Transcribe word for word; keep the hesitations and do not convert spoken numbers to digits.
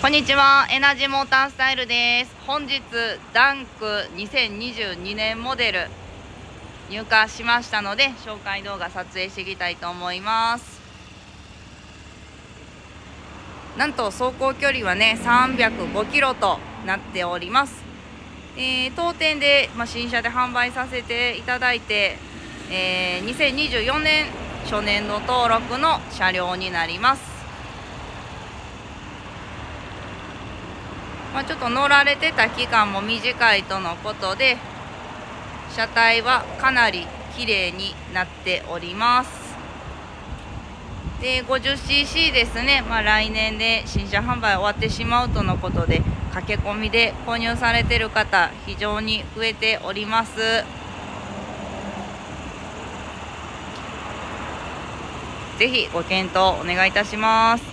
こんにちは、エナジーモータースタイルです。本日ダンクにせんにじゅうにねんモデル入荷しましたので、紹介動画撮影していきたいと思います。なんと走行距離はねさんびゃくごキロとなっております。えー、当店で、まあ、新車で販売させていただいて、えー、にせんにじゅうよねん初年度登録の車両になります。まあ、ちょっと乗られてた期間も短いとのことで、車体はかなり綺麗になっております。で ごじゅっシーシー ですね、まあ、来年で新車販売終わってしまうとのことで、駆け込みで購入されている方非常に増えております。ぜひご検討お願いいたします。